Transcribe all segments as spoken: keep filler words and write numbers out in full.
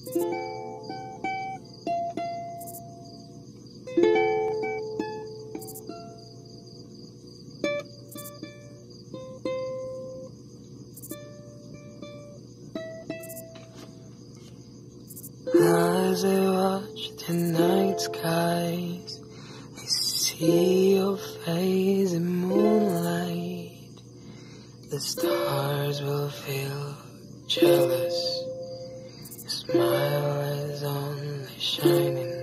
As I watch the night skies, I see your face in moonlight. The stars will feel jealous. Your smile is only shining,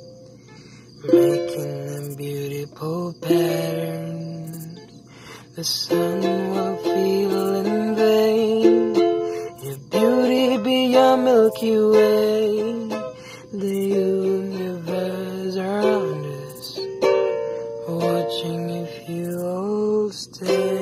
making a beautiful pattern. The sun will feel in vain, your beauty beyond Milky Way. The universe around us, watching if you all stay.